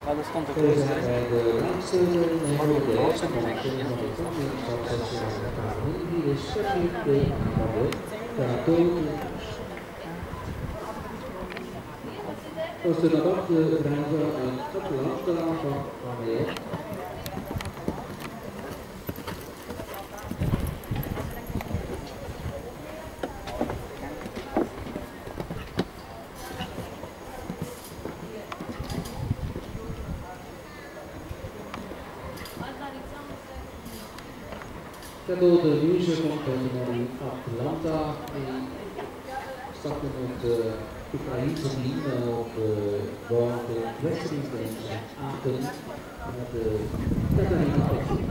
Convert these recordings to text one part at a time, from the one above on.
Ja, dat stond ook Zo niet. zijn wij de laatste derde van de kampioenschapssessie van de KNI. Hier is Patrick de Amade, Karato. Zoals de dag de prijzen uit Atlanta van AWF. Cadeau de nieuwsje van Categorie Atlanta. Starten met de Oekraïnse team op de Wrestling Games in Aken met de Katarina Otten.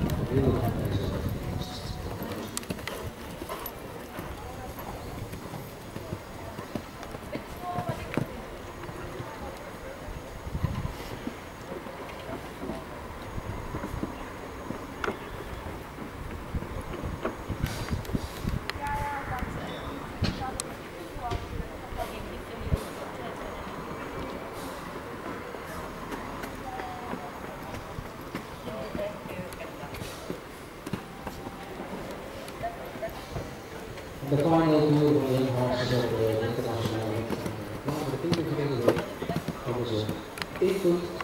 De final tour van de Haagse op de internationale plaats. De 20 hebben ze 1